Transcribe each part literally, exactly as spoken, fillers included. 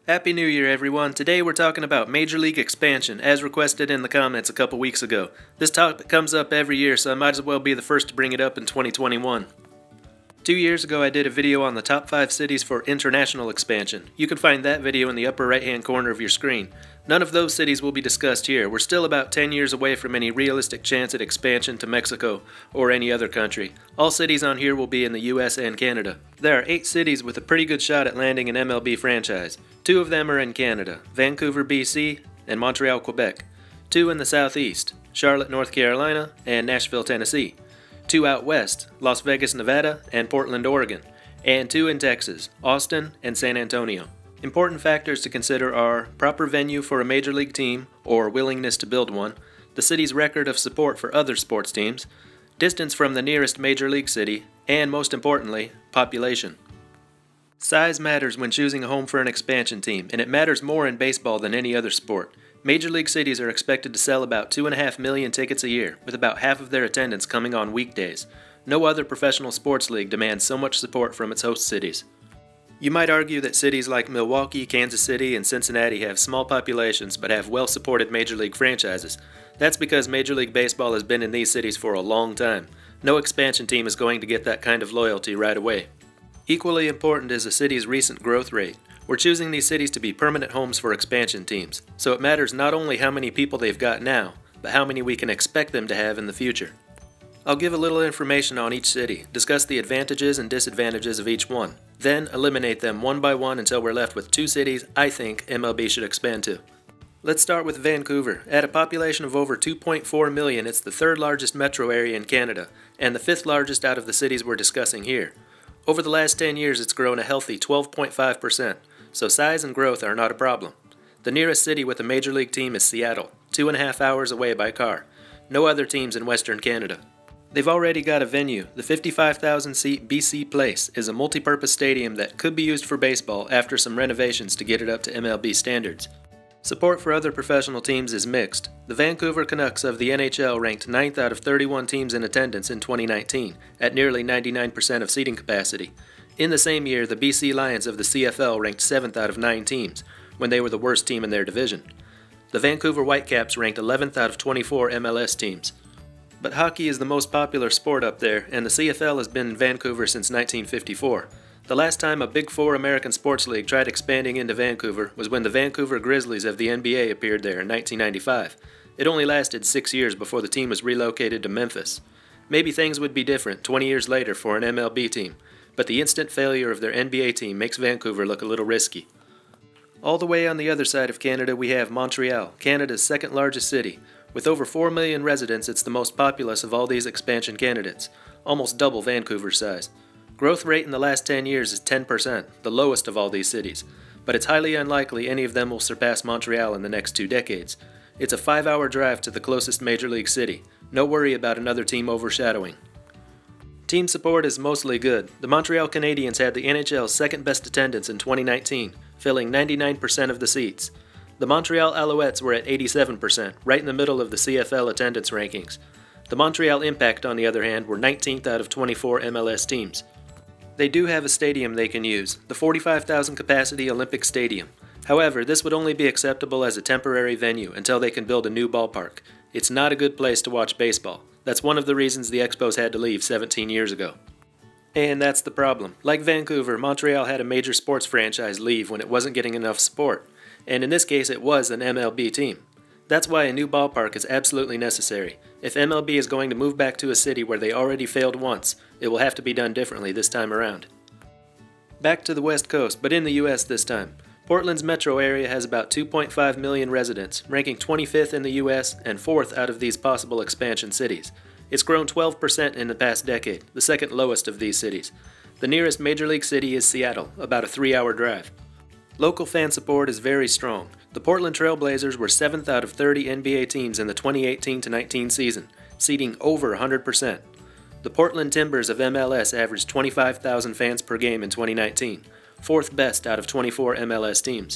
Happy New Year, everyone. Today we're talking about Major League expansion, as requested in the comments a couple weeks ago. This topic comes up every year, so I might as well be the first to bring it up in twenty twenty-one. Two years ago I did a video on the top five cities for international expansion. You can find that video in the upper right hand corner of your screen. None of those cities will be discussed here. We're still about ten years away from any realistic chance at expansion to Mexico or any other country. All cities on here will be in the U S and Canada. There are eight cities with a pretty good shot at landing an M L B franchise. Two of them are in Canada, Vancouver, B C, and Montreal, Quebec. Two in the southeast, Charlotte, North Carolina, and Nashville, Tennessee. Two out west, Las Vegas, Nevada, and Portland, Oregon. And two in Texas, Austin and San Antonio. Important factors to consider are proper venue for a major league team or willingness to build one, the city's record of support for other sports teams, distance from the nearest major league city, and most importantly, population. Size matters when choosing a home for an expansion team, and it matters more in baseball than any other sport. Major league cities are expected to sell about two point five million tickets a year, with about half of their attendance coming on weekdays. No other professional sports league demands so much support from its host cities. You might argue that cities like Milwaukee, Kansas City, and Cincinnati have small populations but have well-supported Major League franchises. That's because Major League Baseball has been in these cities for a long time. No expansion team is going to get that kind of loyalty right away. Equally important is a city's recent growth rate. We're choosing these cities to be permanent homes for expansion teams, so it matters not only how many people they've got now, but how many we can expect them to have in the future. I'll give a little information on each city, discuss the advantages and disadvantages of each one, then eliminate them one by one until we're left with two cities I think M L B should expand to. Let's start with Vancouver. At a population of over two point four million, it's the third largest metro area in Canada, and the fifth largest out of the cities we're discussing here. Over the last ten years, it's grown a healthy twelve point five percent, so size and growth are not a problem. The nearest city with a major league team is Seattle, two and a half hours away by car. No other teams in Western Canada. They've already got a venue. The fifty-five thousand seat B C Place is a multi-purpose stadium that could be used for baseball after some renovations to get it up to M L B standards. Support for other professional teams is mixed. The Vancouver Canucks of the N H L ranked ninth out of thirty-one teams in attendance in twenty nineteen, at nearly ninety-nine percent of seating capacity. In the same year, the B C Lions of the C F L ranked seventh out of nine teams, when they were the worst team in their division. The Vancouver Whitecaps ranked eleventh out of twenty-four M L S teams. But hockey is the most popular sport up there, and the C F L has been in Vancouver since nineteen fifty-four. The last time a Big Four American sports league tried expanding into Vancouver was when the Vancouver Grizzlies of the N B A appeared there in nineteen ninety-five. It only lasted six years before the team was relocated to Memphis. Maybe things would be different twenty years later for an M L B team, but the instant failure of their N B A team makes Vancouver look a little risky. All the way on the other side of Canada we have Montreal, Canada's second largest city. With over four million residents, it's the most populous of all these expansion candidates, almost double Vancouver's size. Growth rate in the last ten years is ten percent, the lowest of all these cities, but it's highly unlikely any of them will surpass Montreal in the next two decades. It's a five-hour drive to the closest major league city. No worry about another team overshadowing. Team support is mostly good. The Montreal Canadiens had the N H L's second best attendance in twenty nineteen, filling ninety-nine percent of the seats. The Montreal Alouettes were at eighty-seven percent, right in the middle of the C F L attendance rankings. The Montreal Impact, on the other hand, were nineteenth out of twenty-four M L S teams. They do have a stadium they can use, the forty-five thousand capacity Olympic Stadium. However, this would only be acceptable as a temporary venue until they can build a new ballpark. It's not a good place to watch baseball. That's one of the reasons the Expos had to leave seventeen years ago. And that's the problem. Like Vancouver, Montreal had a major sports franchise leave when it wasn't getting enough support. And in this case it was an M L B team. That's why a new ballpark is absolutely necessary. If M L B is going to move back to a city where they already failed once, it will have to be done differently this time around. Back to the West Coast, but in the U S this time. Portland's metro area has about two point five million residents, ranking twenty-fifth in the U S and fourth out of these possible expansion cities. It's grown twelve percent in the past decade, the second lowest of these cities. The nearest major league city is Seattle, about a three-hour drive. Local fan support is very strong. The Portland Trail Blazers were seventh out of thirty N B A teams in the twenty eighteen to nineteen season, seating over one hundred percent. The Portland Timbers of M L S averaged twenty-five thousand fans per game in twenty nineteen, fourth best out of twenty-four M L S teams.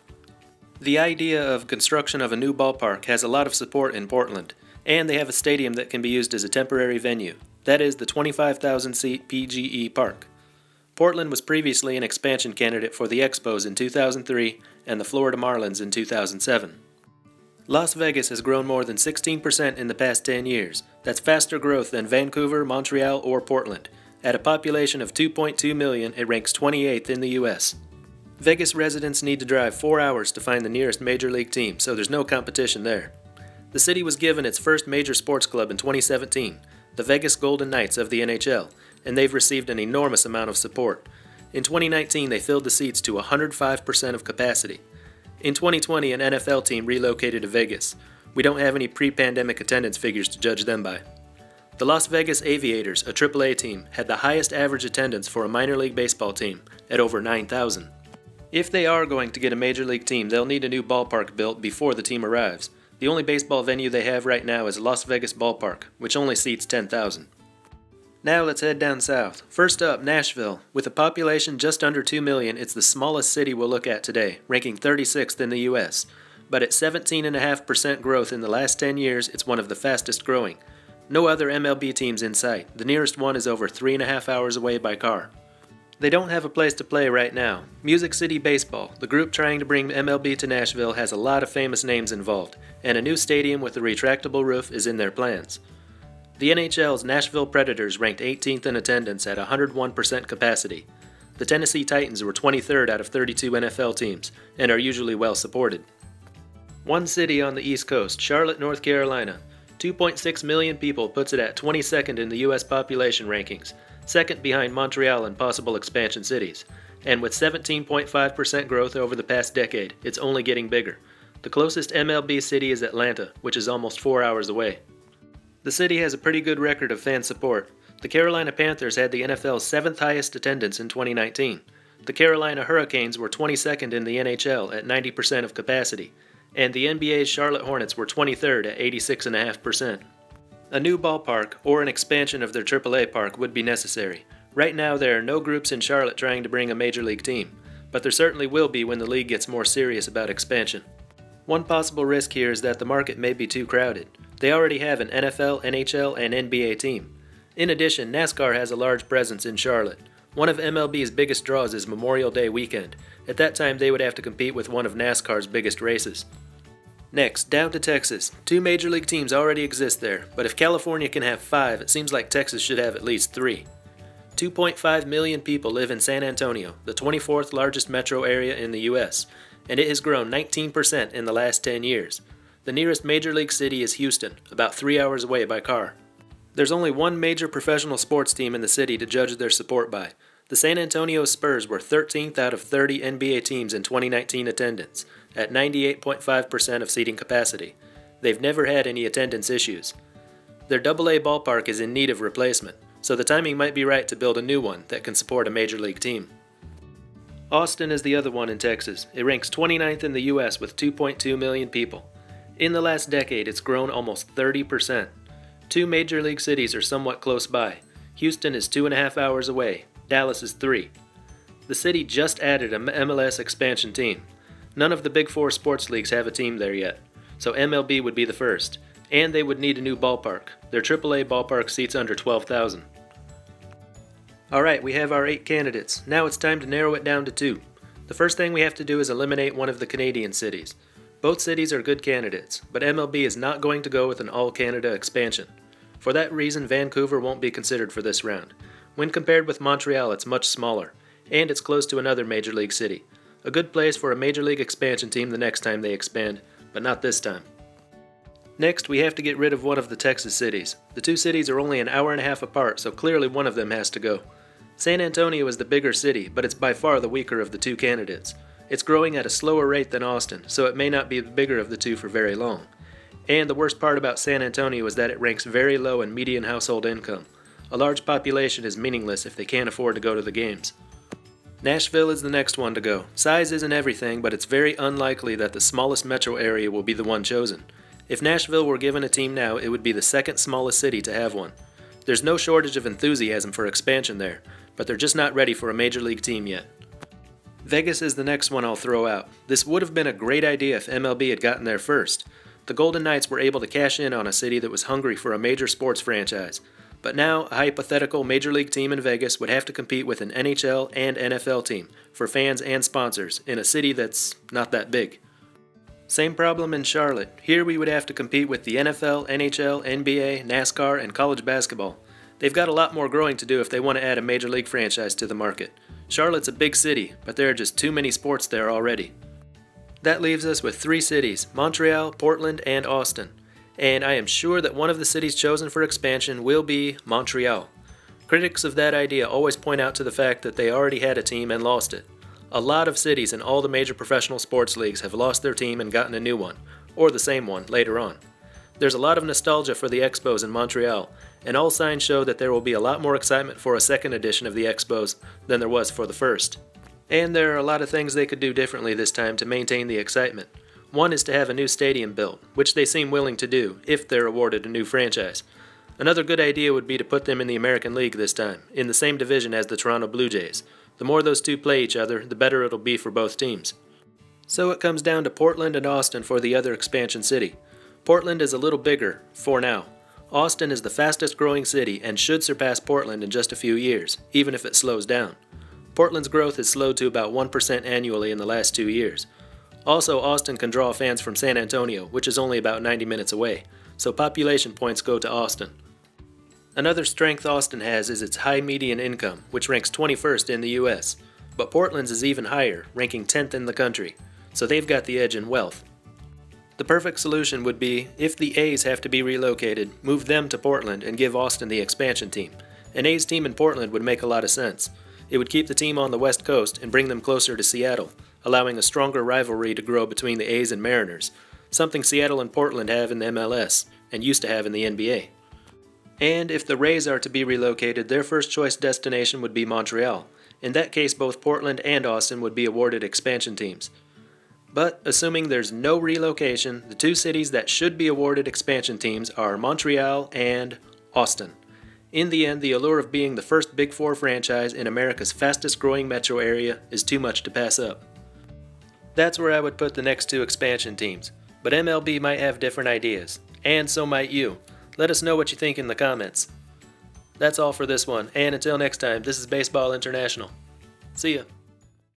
The idea of construction of a new ballpark has a lot of support in Portland, and they have a stadium that can be used as a temporary venue. That is the twenty-five thousand seat P G E Park. Portland was previously an expansion candidate for the Expos in two thousand three and the Florida Marlins in two thousand seven. Las Vegas has grown more than sixteen percent in the past ten years. That's faster growth than Vancouver, Montreal, or Portland. At a population of two point two million, it ranks twenty-eighth in the U S. Vegas residents need to drive four hours to find the nearest major league team, so there's no competition there. The city was given its first major sports club in twenty seventeen, the Vegas Golden Knights of the N H L, and they've received an enormous amount of support. In twenty nineteen, they filled the seats to one hundred five percent of capacity. In twenty twenty, an N F L team relocated to Vegas. We don't have any pre-pandemic attendance figures to judge them by. The Las Vegas Aviators, a triple A team, had the highest average attendance for a minor league baseball team, at over nine thousand. If they are going to get a major league team, they'll need a new ballpark built before the team arrives. The only baseball venue they have right now is Las Vegas Ballpark, which only seats ten thousand. Now let's head down south. First up, Nashville. With a population just under two million, it's the smallest city we'll look at today, ranking thirty-sixth in the U S. But at seventeen point five percent growth in the last ten years, it's one of the fastest growing. No other M L B teams in sight. The nearest one is over three and a half hours away by car. They don't have a place to play right now. Music City Baseball, the group trying to bring M L B to Nashville, has a lot of famous names involved, and a new stadium with a retractable roof is in their plans. The N H L's Nashville Predators ranked eighteenth in attendance at one hundred one percent capacity. The Tennessee Titans were twenty-third out of thirty-two N F L teams, and are usually well supported. One city on the East Coast, Charlotte, North Carolina. two point six million people puts it at twenty-second in the U S population rankings, second behind Montreal and possible expansion cities. And with seventeen point five percent growth over the past decade, it's only getting bigger. The closest M L B city is Atlanta, which is almost four hours away. The city has a pretty good record of fan support. The Carolina Panthers had the N F L's seventh highest attendance in twenty nineteen. The Carolina Hurricanes were twenty-second in the N H L at ninety percent of capacity. And the N B A's Charlotte Hornets were twenty-third at eighty-six point five percent. A new ballpark, or an expansion of their triple A park, would be necessary. Right now there are no groups in Charlotte trying to bring a major league team, but there certainly will be when the league gets more serious about expansion. One possible risk here is that the market may be too crowded. They already have an N F L, N H L, and N B A team. In addition, NASCAR has a large presence in Charlotte. One of M L B's biggest draws is Memorial Day weekend. At that time they would have to compete with one of NASCAR's biggest races. Next, down to Texas. Two major league teams already exist there, but if California can have five, it seems like Texas should have at least three. two point five million people live in San Antonio, the twenty-fourth largest metro area in the U S, and it has grown nineteen percent in the last ten years. The nearest major league city is Houston, about three hours away by car. There's only one major professional sports team in the city to judge their support by. The San Antonio Spurs were thirteenth out of thirty N B A teams in twenty nineteen attendance, at ninety-eight point five percent of seating capacity. They've never had any attendance issues. Their double A ballpark is in need of replacement, so the timing might be right to build a new one that can support a major league team. Austin is the other one in Texas. It ranks twenty-ninth in the U S with two point two million people. In the last decade, it's grown almost thirty percent. Two major league cities are somewhat close by. Houston is two and a half hours away. Dallas is three. The city just added an M L S expansion team. None of the Big Four sports leagues have a team there yet, so M L B would be the first, and they would need a new ballpark. Their triple A ballpark seats under twelve thousand. Alright, we have our eight candidates. Now it's time to narrow it down to two. The first thing we have to do is eliminate one of the Canadian cities. Both cities are good candidates, but M L B is not going to go with an all-Canada expansion. For that reason, Vancouver won't be considered for this round. When compared with Montreal, it's much smaller, and it's close to another major league city. A good place for a major league expansion team the next time they expand, but not this time. Next, we have to get rid of one of the Texas cities. The two cities are only an hour and a half apart, so clearly one of them has to go. San Antonio is the bigger city, but it's by far the weaker of the two candidates. It's growing at a slower rate than Austin, so it may not be the bigger of the two for very long. And the worst part about San Antonio is that it ranks very low in median household income. A large population is meaningless if they can't afford to go to the games. Nashville is the next one to go. Size isn't everything, but it's very unlikely that the smallest metro area will be the one chosen. If Nashville were given a team now, it would be the second smallest city to have one. There's no shortage of enthusiasm for expansion there, but they're just not ready for a major league team yet. Vegas is the next one I'll throw out. This would have been a great idea if M L B had gotten there first. The Golden Knights were able to cash in on a city that was hungry for a major sports franchise. But now, a hypothetical Major League team in Vegas would have to compete with an N H L and N F L team for fans and sponsors in a city that's not that big. Same problem in Charlotte. Here we would have to compete with the N F L, N H L, N B A, NASCAR, and college basketball. They've got a lot more growing to do if they want to add a Major League franchise to the market. Charlotte's a big city, but there are just too many sports there already. That leaves us with three cities, Montreal, Portland, and Austin. And I am sure that one of the cities chosen for expansion will be Montreal. Critics of that idea always point out to the fact that they already had a team and lost it. A lot of cities in all the major professional sports leagues have lost their team and gotten a new one, or the same one, later on. There's a lot of nostalgia for the Expos in Montreal, and all signs show that there will be a lot more excitement for a second edition of the Expos than there was for the first. And there are a lot of things they could do differently this time to maintain the excitement. One is to have a new stadium built, which they seem willing to do if they're awarded a new franchise. Another good idea would be to put them in the American League this time, in the same division as the Toronto Blue Jays. The more those two play each other, the better it'll be for both teams. So it comes down to Portland and Austin for the other expansion city. Portland is a little bigger, for now. Austin is the fastest growing city and should surpass Portland in just a few years, even if it slows down. Portland's growth has slowed to about one percent annually in the last two years. Also, Austin can draw fans from San Antonio, which is only about ninety minutes away, so population points go to Austin. Another strength Austin has is its high median income, which ranks twenty-first in the U S, but Portland's is even higher, ranking tenth in the country, so they've got the edge in wealth. The perfect solution would be, if the A's have to be relocated, move them to Portland and give Austin the expansion team. An A's team in Portland would make a lot of sense. It would keep the team on the West Coast and bring them closer to Seattle, allowing a stronger rivalry to grow between the A's and Mariners, something Seattle and Portland have in the M L S, and used to have in the N B A. And if the Rays are to be relocated, their first choice destination would be Montreal. In that case, both Portland and Austin would be awarded expansion teams. But, assuming there's no relocation, the two cities that should be awarded expansion teams are Montreal and Austin. In the end, the allure of being the first Big Four franchise in America's fastest growing metro area is too much to pass up. That's where I would put the next two expansion teams, but M L B might have different ideas, and so might you. Let us know what you think in the comments. That's all for this one, and until next time, this is Baseball International. See ya.